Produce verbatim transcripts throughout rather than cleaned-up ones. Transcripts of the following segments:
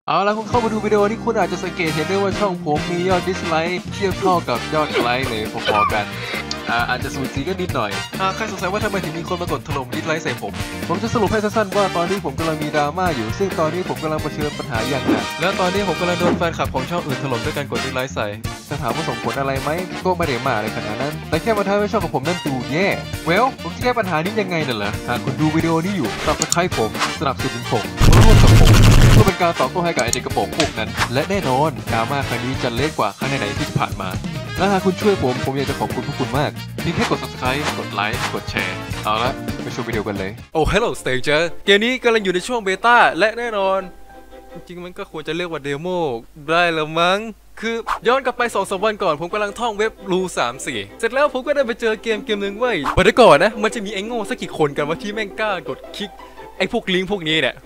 เอาละคุณเข้ามาดูวิดีโอนี้คุณอาจจะสังเกตเห็นได้ว่าช่องผมมียอดดิสไลค์เทียบเท่ากับยอดไลค์เลยพอๆกันอ่าอาจจะสูสีกันนิดหน่อยหากใครสงสัยว่าทำไมถึงมีคนมากดถล่มดิสไลค์ใส่ผมผมจะสรุปให้สั้นๆว่าตอนนี้ผมกำลังมีดราม่าอยู่ซึ่งตอนนี้ผมกำลังเผชิญปัญหาอย่างหนักและตอนนี้ผมกำลังโดนแฟนคลับของช่องอื่นถล่มด้วยการกดดิสไลค์ใส่จะถามว่าส่งผลอะไรไหมก็ไม่ได้มากอะไรขนาดนั้นแต่แค่มาทำให้ช่องของผมนั่นดูแย่เวลผมจะแก้ปัญหานี้ยังไงน่ะเหรอหากคุณดูวิดีโอนี้อยู่ซับสไครป์ผมสนับสนุนผมมาร่วมกับผมเพื่อเป็นการตอบโต้ให้กับไอเด็กกระโปรงพวกนั้นและแน่นอนดราม่าครั้งนี้จะเล็กกว่าครั้งไหนๆที่ผ่านมาและหากคุณช่วยผมผมอยากจะขอบคุณพวกคุณมากเพียงแค่กด ซับสไครบ์ กดไลค์กดแชร์เอาละไปชมวิดีโอกันเลยโอ้ Hello Stranger เกมนี้กำลังอยู่ในช่วงเบต้าและแน่นอนจริงๆมันก็ควรจะเรียกว่าเดโมได้แล้วมั้งคือย้อนกลับไป สองสาม วันก่อนผมกำลังท่องเว็บรูสามสี่เสร็จแล้วผมก็ได้ไปเจอเกมเกมหนึ่งเว้ยเดี๋ยวก่อนนะมันจะมีไอ้โง่สักกี่คนกันว่าที่แม่งกล้ากดคลิกไอ้พวกลิงก์พวกนี้เนี่ย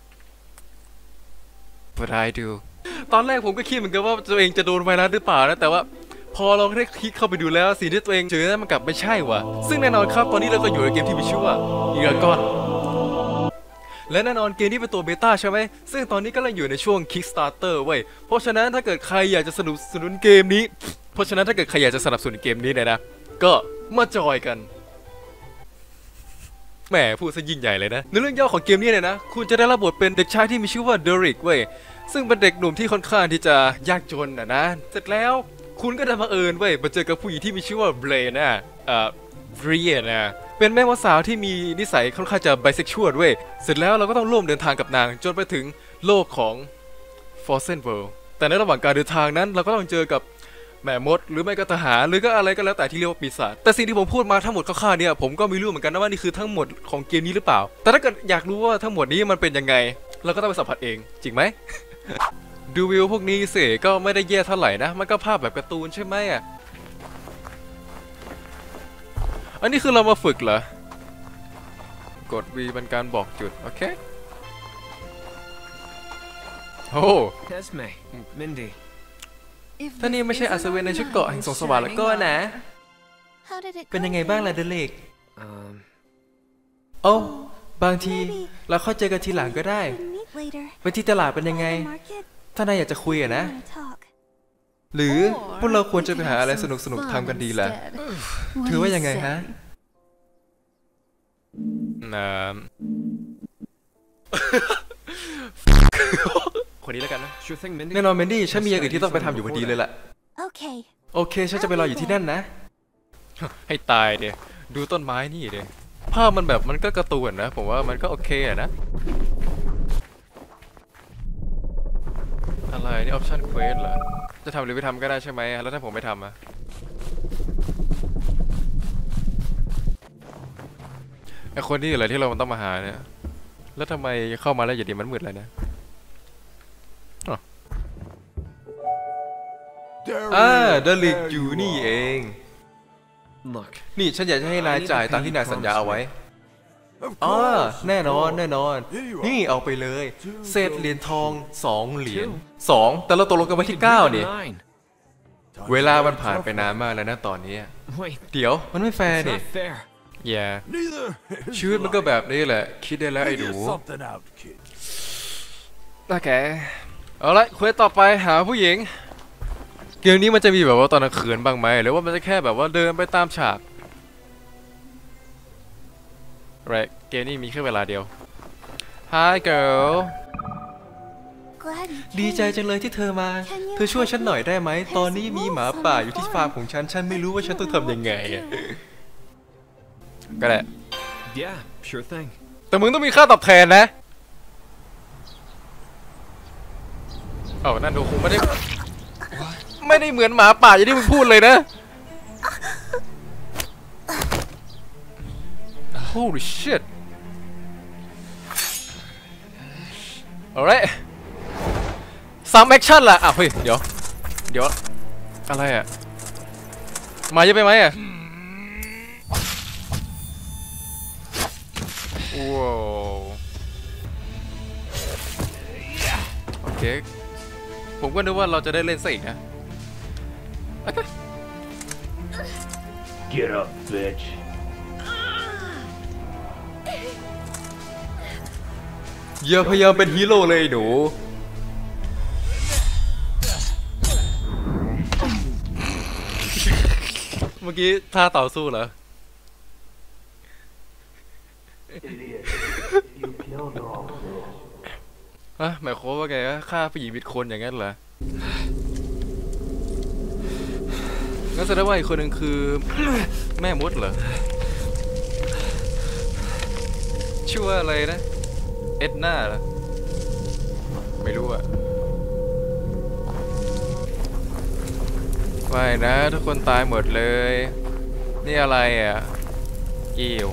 But I do ตอนแรกผมก็คิดเหมือนกันว่าตัวเองจะโดนไวรัสหรือเปล่านะแต่ว่าพอเราได้คลิกเข้าไปดูแล้วสิ่งที่ตัวเองเจอนั้นมันกลับไม่ใช่ว่ะซึ่งแน่นอนครับตอนนี้เราก็อยู่ในเกมที่มีชื่อว่าอีกก้อนและแน่นอนเกมนี้เป็นตัวเบต้าใช่ไหมซึ่งตอนนี้ก็กำลังอยู่ในช่วง Kickstarter เว้ยเพราะฉะนั้นถ้าเกิดใครอยากจะสนับสนุนเกมนี้เพราะฉะนั้นถ้าเกิดใครอยากจะสนับสนุนเกมนี้เนี่ยนะก็มาจอยกันแหมพูดซะยิ่งใหญ่เลยนะในเรื่องย่อของเกมนี้เนี่ยนะคุณจะได้รับบทเป็นเด็กชายที่มีชื่อว่าเดริกเว้ยซึ่งเป็นเด็กหนุ่มที่ค่อนข้างที่จะยากจนอ่ะนะเสร็จแล้วคุณก็ได้บังเอิญเว้ยมาเจอกับผู้หญิงที่มีชื่อว่าเบรนะเอ่อเบรียนะเป็นแม่สาวที่มีนิสัยค่อนข้างจะไบเซ็กชวลเว้ยเสร็จแล้วเราก็ต้องร่วมเดินทางกับนางจนไปถึงโลกของฟอร์เซนเวิลด์แต่ในระหว่างการเดินทางนั้นเราก็ต้องเจอกับแม่มดหรือไม่ก็ทหารหรือก็อะไรก็แล้วแต่ที่เรียกว่าปีศาจแต่สิ่งที่ผมพูดมาทั้งหมดคร่าวๆเนี่ยผมก็ไม่รู้เหมือนกันนะว่านี่คือทั้งหมดของเกมนี้หรือเปล่าแต่ถ้าเกิดอยากรู้ว่าทั้งหมดนี้มันเป็นยังไงเราก็ต้องไปสัมผัสเองจริงไหม ดูวิวพวกนี้สิก็ไม่ได้แย่เท่าไหร่นะมันก็ภาพแบบการ์ตูนใช่ไหมอ่ะอันนี้คือเรามาฝึกเหรอกด V เป็นการบอกจุดโอเคโอ้ถ้านี่ไม่ใช่อัศวินในชุดเกราะแห่งแสงสว่างแล้วก็นะเป็นยังไงบ้างล่ะเดเล็กโอ้บางทีเราเข้าใจกันทีหลังก็ได้ไปที่ตลาดเป็นยังไงถ้านายอยากจะคุยอะนะหรือพวกเราควรจะไปหาอะไรสนุกสนุกทำกันดีล่ะถือว่ายังไงฮะน้ำคนนี้แล้วกันนะแน่นอนเมนดี้ฉันมีอย่างอื่นที่ต้องไปทำอยู่พอดีเลยล่ะโอเคโอเคฉันจะไปรออยู่ที่นั่นนะให้ตายเดี๋ยวดูต้นไม้นี่เดี๋ยวภาพมันแบบมันก็การ์ตูนนะผมว่ามันก็โอเคอะนะอะไรนี่ออปชั่นเควสเหรอจะทำหรือไม่ทำก็ได้ใช่ไหมแล้วถ้าผมไม่ทำอะไอคนนี้เหรอที่เราต้องมาหาเนี่ยแล้วทำไมเข้ามาแล้วอย่าดีมันมืดเลยนะอ่าเดลิกอยู่นี่เองนี่ฉันอยากจะให้นายจ่ายตามที่นายสัญญาเอาไว้อ๋อแน่นอนแน่นอนนี่เอาไปเลยเศษเหรียญทองสองเหรียญสองแต่เราตกลงกันไว้ที่เก้านี่เวลามันผ่านไปนานมากแล้วนะตอนนี้เดี๋ยวมันไม่แฟร์นี่อย่าชีวิตมันก็แบบนี้แหละคิดได้แล้วไอ้หนูโอเคเอาละเควสต่อไปหาผู้หญิงเกมนี้มันจะมีแบบว่าตอนกลางคืนบ้างไหมหรือว่ามันจะแค่แบบว่าเดินไปตามฉากไรเกมนี้มีแค่เวลาเดียว Hi girl ดีใจจังเลยที่เธอมาเธอช่วยฉันหน่อยได้ไหมตอนนี้มีหมาป่าอยู่ที่ฟาร์มของฉันฉันไม่รู้ว่าฉันต้องทำยังไงก็ได้ Yeah sure thing แต่มึงต้องมีค่าตอบแทนนะเอ้านั่นดูคงไม่ได้ไม่ได้เหมือนหมาป่าอย่างที่มึงพูดเลยนะ Holy shit alright ซัมแอคชั่นล่ะอ่ะเฮ้ยเดี๋ยวเดี๋ยวอะไรอ่ะมาเยอะไปไหมอ่ะว้าวโอเคผมก็นึกว่าเราจะได้เล่นซะอีกนะโอเค Get up bitch อย่าพยายามเป็นฮีโร่เลยหนูมื่อกี้ท่าต่อสู้เหรอฮะหมายความว่าไงฆ่าผู้หญิงผิดคนอย่างนั้นเหรองั้นแสดงว่าอีกคนหนึ่งคือแม่มดเหรอชื่อว่าอะไรนะเอ็ดนาเหรอไม่รู้อะไม่นะทุกคนตายหมดเลยนี่อะไรอ่ะอิว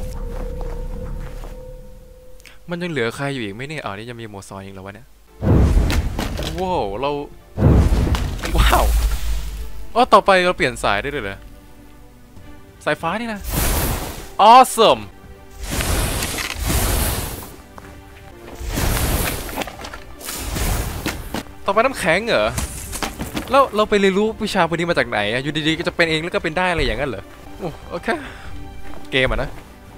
มันยังเหลือใครอยู่อีกไหมเนี่ยอ๋อนี่ยังมีโมซอยอีกแล้ววะเนี่ยว้าวเราว้าวอ๋อต่อไปเราเปลี่ยนสายได้ด้วยเหรอสายฟ้านี่นะ awesome ต่อไปน้ำแข็งเหรอแล้วเราไปเรียนรู้วิชาพวกนี้มาจากไหนอะอยู่ดีๆก็จะเป็นเองแล้วก็เป็นได้อะไรอย่างนั้นเหรอโอ้โอเคเกมอะนะ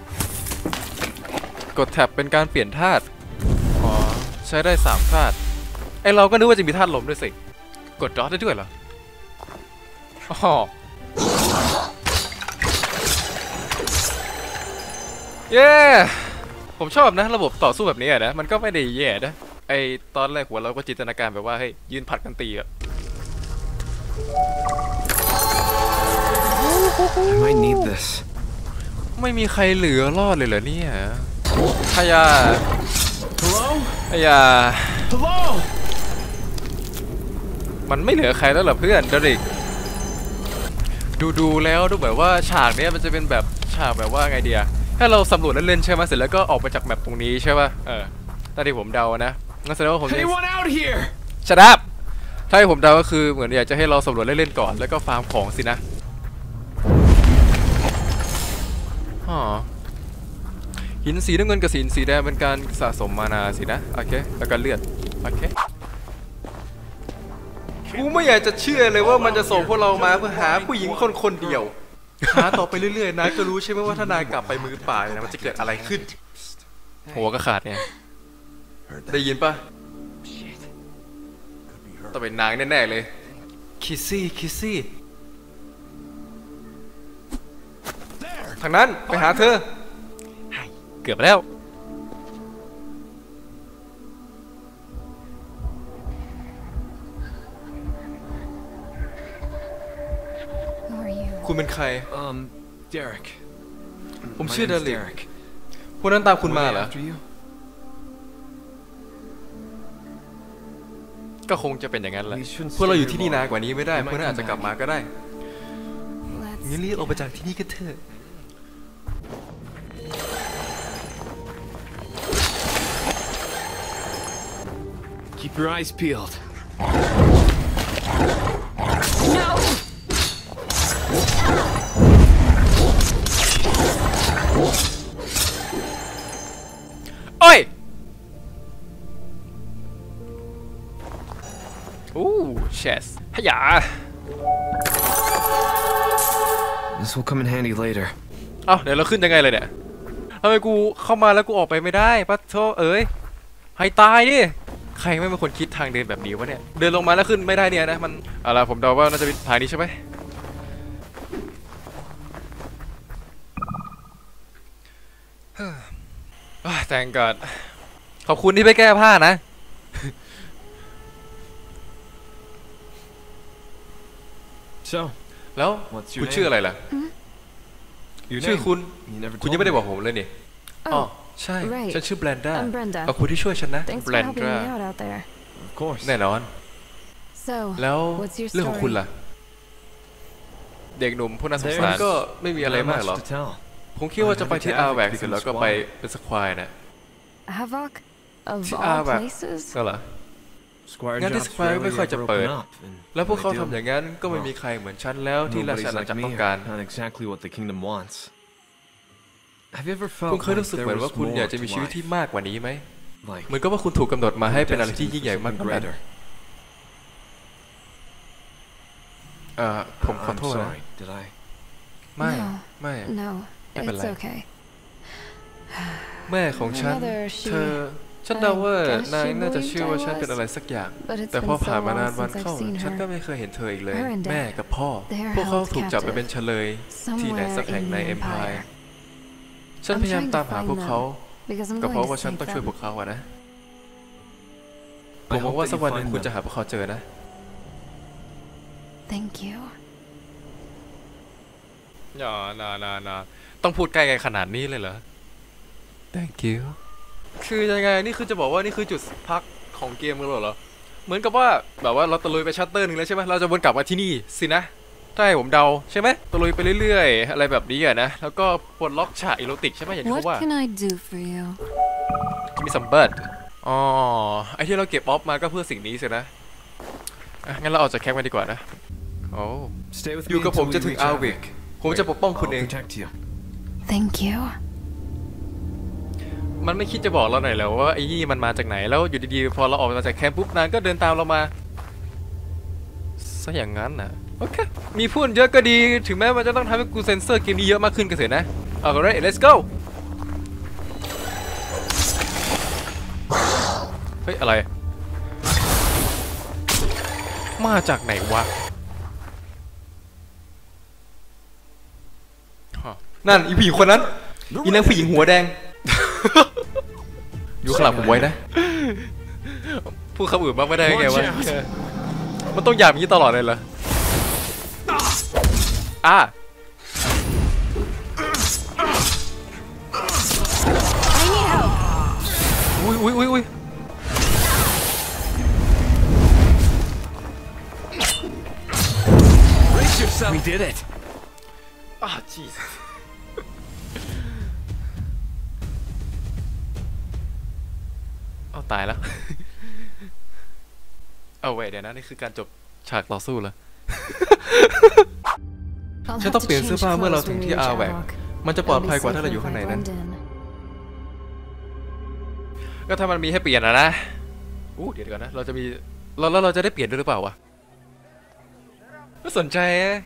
กดแท็บเป็นการเปลี่ยนธาตุอ๋อใช้ได้สามธาตุไอเราก็นึกว่าจะมีธาตุลมด้วยสิกดดอทได้ด้วยเหรออ๋อเย้ผมชอบนะระบบต่อสู้แบบนี้อะนะมันก็ไม่ได้แย่นะไอตอนแรกหัวเราก็จินตนาการแบบว่าให้ยืนผัดกันตีอะ I might need this. ไม่มีใครเหลือรอดเลยเหรอเนี่ยพยา Hello? พยา Hello? มันไม่เหลือใครแล้วเหรอเพื่อนเดริกดูดูแล้วดูแบบว่าฉากเนี้ยมันจะเป็นแบบฉากแบบว่าไงเดียถ้าเราสำรวจเล่นๆใช่ไหมเสร็จแล้วก็ออกมาจากแมปตรงนี้ใช่ป่ะเออตอนที่ผมเดานะงั้นแสดงว่าผม Anyone out here? ชัดอัพถ้าให้ผมเดาก็คือเหมือนอยากจะให้เราสำรวจเล่นๆก่อนแล้วก็ฟาร์มของสินะอ๋อหินสีน้ำเงินกับหินสีแดงเป็นการสะสมมานาสินะโอเคแล้วก็เลือดโอเคกูไม่อยากจะเชื่อเลยว่ามันจะส่งพวกเรามาเพื่อหาผู้หญิงคนคนเดียวหาต่อไปเรื่อยๆนะก็รู้ใช่ไหมว่าถ้านายกลับไปมือเปล่าเนี่ยมันจะเกิดอะไรขึ้นหัวก็ขาดเนี่ยได้ยินปะต้องเป็นนางแน่ๆเลยคิสซี่คิสซี่ทางนั้นไปหาเธอเกือบแล้วคุณเป็นใคร Um, Derek. ผมชื่อเดลิกพวกนั้นตามคุณมาเหรอก็คงจะเป็นอย่างนั้นแหละพวกเราอยู่ที่นี่นานกว่านี้ไม่ได้พวกนั้นอาจจะกลับมาก็ได้งั้นรีบออกไปจากที่นี่กันเถอะ Keep your eyes peeled. No! โอ้ยโอ้เชสฮะยา This will come in handy later. เอ้าเดี๋ยวเราขึ้นยังไงเลยเนี่ยทำไมกูเข้ามาแล้วกูออกไปไม่ได้ปะโธ่เอ้ยให้ตายดิใครไม่เป็นคนคิดทางเดินแบบนี้วะเนี่ยเดินลงมาแล้วขึ้นไม่ได้เนี่ยนะมันอะไรผมเดาว่าน่าจะเป็นทางนี้ใช่ไหมแต่งก่อนขอบคุณที่ไปแก้ผ้านะ So, แล้วคุณชื่ออะไรล่ะ your ชื่อ name? คุณ You never คุณ told ยังไม่ได้ me. บอกผมเลยนี่อ๋อ Oh, ใช่ right. ฉันชื่อแบรนด้า I'm Brenda. ขอบคุณที่ช่วยฉันนะ Thanks แบ for รน helping ด้า me out out there. Of course. แน่นอน So, แล้ว what's your เรื่องของคุณ story? ล่ะเด็กหนุ่มผู้น่าสง There's สารก็ไม่มีอะไร not มาก much หรอก to tell. ผมคิดว่าจะไปที่อาร์แวกเสร็จแล้วก็ไปเป็นสควายนะ Havoc? Of ที่ all Aardvark places? ก็เหรอ Squire งั้นที่ jobs Squire rarely ไม่ค่อยจะ ever เปิด open up, and แล้วพวก when เขา they do, ทำอย่างนั้นก็ไม่มีใครเหมือนฉันแล้วที่ราช nobody's อาณา like จักร me ต้อง are การ not exactly what the kingdom wants. Have you ever คุณ felt เคยรู้ like สึก there เหมือน was ว่าคุณอยาก more จะมี to ชีวิต life? ที่มากกว่านี้ไหม Like เหมือนกับว่าคุณถูกกำหนดมาให้เป็นอะไรที่ destined ยิ่งใหญ่ for มากก something ว่านั้น greater? เอ่อผมขอ I'm โทษนะ sorry. Did I? ไม่ No. ไม่ No, ไม่เป็น it's ไร okay. แม่ของฉัน My mother, she- เธอฉันเดาว่านายน่าจะเชื่อว่าฉันเป็นอะไรสักอย่างแต่พอผ่านมานานวันเข้าฉันก็ไม่เคยเห็นเธออีกเลยแม่กับพ่อพวกเขาถูกจับไปเป็นเฉลยที่ไหนสักแห่งใน Empire ฉันพยายามตามหาพวกเขาก็เพราะว่าฉันต้องช่วยพวกเขาอะนะผมหวังว่าสักวันหนึ่งคุณจะหาพวกเขาเจอนะ Thank you อย่านานานาต้องพูดใกล้กันขนาดนี้เลยเหรอ Thank you คือยังไงนี่คือจะบอกว่านี่คือจุดพักของเกมกันเหรอเหมือนกับว่าแบบว่าเราตะลุยไปชัตเตอร์หนึ่งแล้วใช่ไหมเราจะวนกลับมาที่นี่สินะถ้าให้ผมเดาใช่ไหมตะลุยไปเรื่อยๆอะไรแบบนี้อะนะแล้วก็ปลดล็อกฉากอีโรติกใช่ไหมอย่างที่เขาว่า What can I do for you มีซัมเบิร์ดอ๋อไอที่เราเก็บออฟมาก็เพื่อสิ่งนี้สินะงั้นเราออกจากแคมป์กันดีกว่านะโอ้อยู่กับผมจะถึงอาร์วิกผมจะปกป้องคุณเอง Thank you มันไม่คิดจะบอกเราหน่อยแล้วว่าไอ้ยี่มันมาจากไหนแล้วอยู่ดีๆพอเราออกมาจากแคมป์ปุ๊บนางก็เดินตามเรามาซะอย่างนั้นนะโอเคมีพูดเยอะก็ดีถึงแม้มันจะต้องทำให้กูเซนเซอร์เกมนี้เยอะมากขึ้นก็เถอะนะเอาละ let's go เฮ้ยอะไรมาจากไหนวะนั่นอีผู้หญิงคนนั้นอีนางผู้หญิงหัวแดงอยู่ข้างหลังผมไว้นะพูดคำอื่นบ้างไม่ได้ไงวะมันต้องหยาบอย่างนี้ตลอดเลยเหรออ่ะอุ้ยอุ้ยอุ้ยอุ้ย We did it อ่ะจีสเอาตายแล้วเอาไว้เดี๋ยวนะนี่คือการจบฉากต่อสู้แล้วฉันต้องเปลี่ยนเสื้อผ้าเมื่อเราถึงที่อาร์แวกมันจะปลอดภัยกว่าถ้าเราอยู่ข้างในนั้นก็ถ้ามันมีให้เปลี่ยนอะนะอู้เดี๋ยวก่อนนะเราจะมีเราแล้วเราจะได้เปลี่ยนด้วยหรือเปล่าวะไม่สนใจ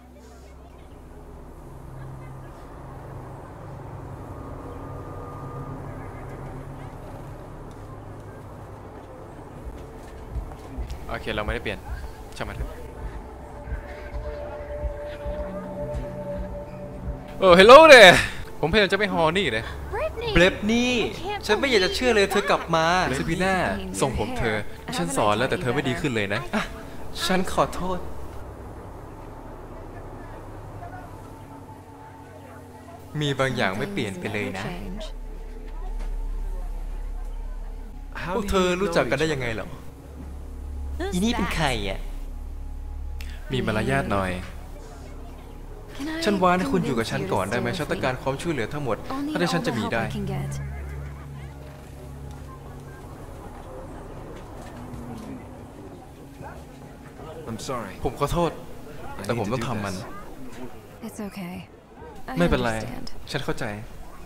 โอเคเราไม่ได้เปลี่ยนช่างมันเถอะโอ้เฮลโลเด้ผมพยายามจะไม่ฮอนี่เลยเบลฟนี่ฉันไม่อยากจะเชื่อเลยเธอกลับมาซาบีน่าส่งผมเธอฉันสอนแล้วแต่เธอไม่ดีขึ้นเลยนะอ่ะฉันขอโทษมีบางอย่างไม่เปลี่ยนไปเลยนะพวกเธอรู้จักกันได้ยังไงเหรออีนี่เป็นใครอ่ะมีมารยาทหน่อยฉันว่าให้คุณอยู่กับฉันก่อนได้ไหมฉันต้องการความช่วยเหลือทั้งหมดถ้าที่ฉันจะมีได้ผมขอโทษแต่ผมต้องทำมันไม่เป็นไรฉันเข้าใจ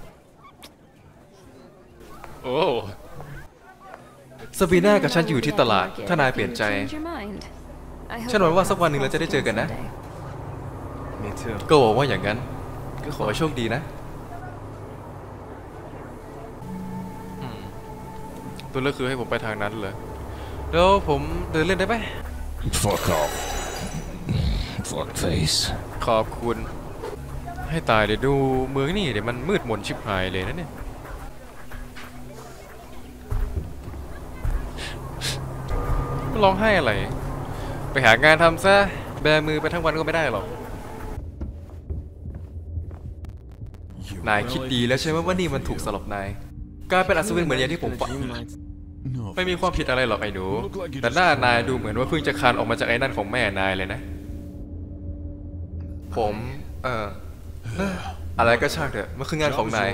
โอ้ซาบีน่ากับฉันอยู่ที่ตลาดถ้านายเปลี่ยนใจฉันหวังว่าสักวันหนึ่งเราจะได้เจอกันนะก็หวังว่าอย่างนั้นก็ขอให้โชคดีนะตัวเลือกคือให้ผมไปทางนั้นเลยแล้วผมเดินเล่นได้ไหม Fuck off Fuck face ขอบคุณให้ตายเดี๋ยวดูเมืองนี่เดี๋ยวมันมืดมนชิบหายเลยนะเนี่ยร้องไห้อะไรไปหางานทำซะแบมือไปทั้งวันก็ไม่ได้หรอกนายคิดดีแล้วใช่ไหมว่านี่มันถูกสำหรับนายกลายเป็นอัศวินเหมือนอย่างที่ผมฝันไม่มีความผิดอะไรหรอกไอ้หนูแต่หน้านายดูเหมือนว่าเพิ่งจะคลานออกมาจากไอ้นั่นของแม่นายเลยนะผมเอ่ออะไรก็ช่างเถอะมันคืองานของนาย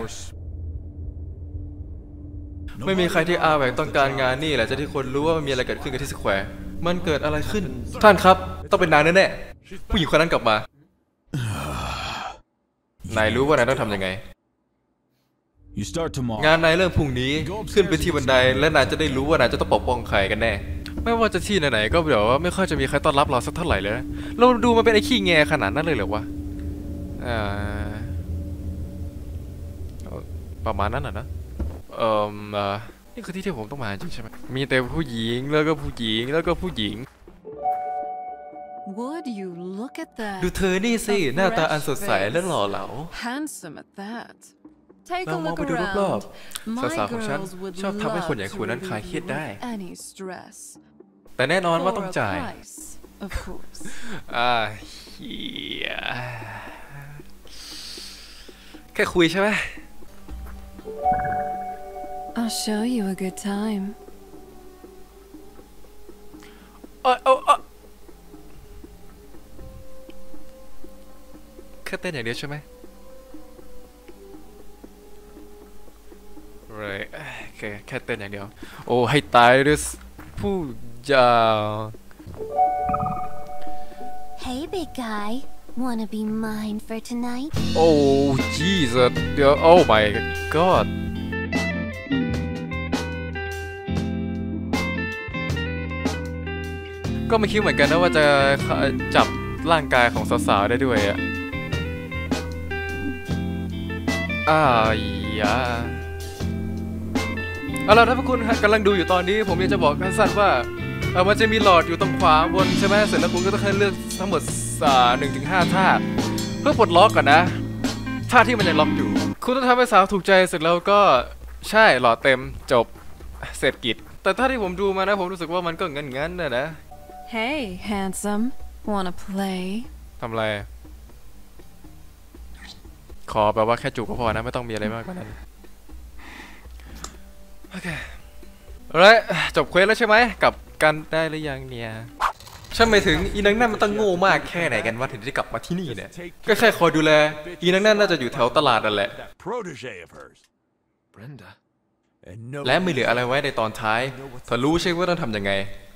ไม่มีใครที่อาแหวกต้องการงานนี่แหละจะที่คนรู้ว่ามันมีอะไรเกิดขึ้นกับที่สแควร์มันเกิดอะไรขึ้นท่านครับต้องเป็นนายแน่ๆผู้หญิงคนนั้นกลับมานายรู้ว่านายต้องทำยังไงงานนายเริ่มพรุ่งนี้ขึ้นไปที่บันไดและนายจะได้รู้ว่านายจะต้องปกป้องใครกันแน่ไม่ว่าจะที่ไหนๆก็เดี๋ยวว่าไม่ค่อยจะมีใครต้อนรับเราสักเท่าไหร่เลยนะเราดูมันเป็นไอ้ขี้แงขนาดนั้นเลยเหรอวะอ่าประมาณนั้นอ่ะนะเอ่อนี่คือที่ที่ผมต้องมาจริงใช่ไหมมีแต่ผู้หญิงแล้วก็ผู้หญิงแล้วก็ผู้หญิง Would you look at that? ดูเธอนี่สิหน้าตาอันสดใสและหล่อเหลา Handsome at that. Take เรา a มอง look ไปดูรอบ around. ๆ สาวๆของฉัน My girls would ชอบทำให้คน love อย่าง to คุณนั้นคลายเครียด relieve ได้ you of any stress. แต่แน่นอนว่า For ต้อง a จ่าย price, of course. อ่าเฮียแค่คุยใช่ไหม I'll show you a good time. เออเออเออแค่เต้นอย่างเดียวใช่ไหม right โอเคแค่เต้นอย่างเดียวโอ้ให้ตายด้วยผู้ยาว Hey, big guy. Wanna be mine for tonight? โอ้ Jesus เดี๋ยว oh my god ก็ไม่คิดเหมือนกันนะว่าจะจับร่างกายของสาวๆได้ด้วยอะอ้ายยาเอาล่ะถ้าพวกคุณกำลังดูอยู่ตอนนี้ผมอยากจะบอกสั้นๆว่าเออมันจะมีหลอดอยู่ตรงขวาบนใช่ไหมเสร็จแล้วคุณก็ต้องให้เลือกทั้งหมดหนึ่งถึงห้าท่าเพื่อปลดล็อกก่อนนะท่าที่มันยังล็อกอยู่คุณต้องทำให้สาวถูกใจเสร็จแล้วก็ใช่หลอดเต็มจบเสร็จกิจแต่ถ้าที่ผมดูมานะผมรู้สึกว่ามันก็งั้นๆนะนะ Hey, handsome. Wanna play? ทำอะไรขอแปลว่าแค่จูบก็พอนะไม่ต้องมีอะไรมากกว่านั้นโอเคเอาละจบเควสแล้วใช่ไหมกลับกันได้หรือยังเนี่ยฉันหมายถึงอีนังนั่นมันต้องโง่มากแค่ไหนกันว่าถึงได้กลับมาที่นี่เนี่ยก็แค่คอยดูแลอีนังนั่นน่าจะอยู่แถวตลาดนั่นแหละ Protege of hers. Brenda. And no และไม่เหลืออะไรไว้ในตอนท้ายเธอรู้ใช่ว่าต้องทำยังไง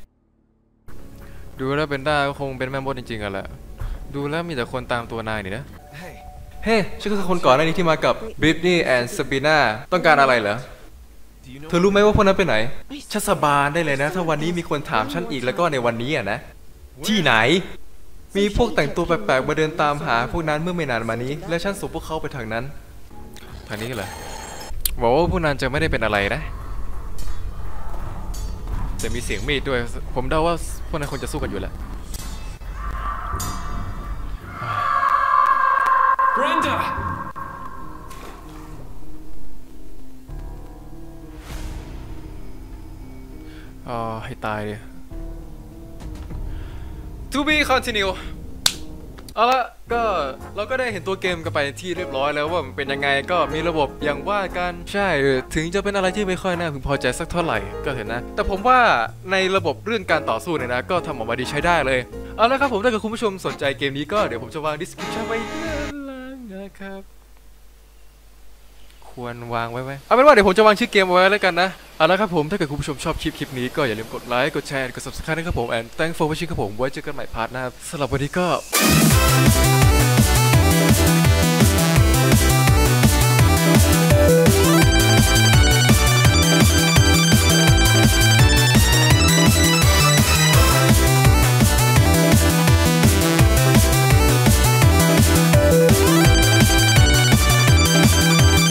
ดูแล้วเป็นด้าก็คงเป็นแม่มดจริงๆกันแหละดูแล้วมีแต่คนตามตัวนายนี่นะ Hey. เฮ้ฉันคือคนก่อนหน้านี้ที่มากับบริตนี่แอนด์ซาบีนาต้องการอะไรเหรอ Do you know? เธอรู้ไหมว่าพวกนั้นไปไหนฉันสาบานได้เลยนะ ถ้าวันนี้มีคนถามฉันอีกแล้วก็ในวันนี้อ่ะนะที่ไหนมีพวกแต่งตัวแปลกๆมาเดินตามหาพวกนั้นเมื่อไม่นานมานี้และฉันส่งพวกเขาไปทางนั้นทางนี้เหรอบอกว่าพวกนั้นจะไม่ได้เป็นอะไรนะจะมีเสียงมีดด้วยผมเดาว่าพวกนั้นคงจะสู้กันอยู่แหละ Brenda. อ๋อให้ตายดิ To be continue เอาละก็เราก็ได้เห็นตัวเกมกันไปที่เรียบร้อยแล้วว่ามันเป็นยังไงก็มีระบบอย่างว่ากันใช่ถึงจะเป็นอะไรที่ไม่ค่อยน่าพึงพอใจสักเท่าไหร่ก็เห็นนะแต่ผมว่าในระบบเรื่องการต่อสู้เนี่ยนะก็ทำออกมาดีใช้ได้เลยเอาละครับผมถ้าเกิดคุณผู้ชมสนใจเกมนี้ก็เดี๋ยวผมจะวาง description ไว้ด้านล่างนะครับควรวางไว้ไหมเอาเป็นว่าเดี๋ยวผมจะวางชื่อเกมเอาไว้แล้วกันนะเอาละครับผมถ้าเกิดคุณผู้ชมชอบคลิปคลิปนี้ก็อย่าลืมกดไลค์กดแชร์กด subscribe นะครับผม and thanks for watching ครับผมไว้เจอกันใหม่พาร์ทหน้าสำหรับวันนี้ก็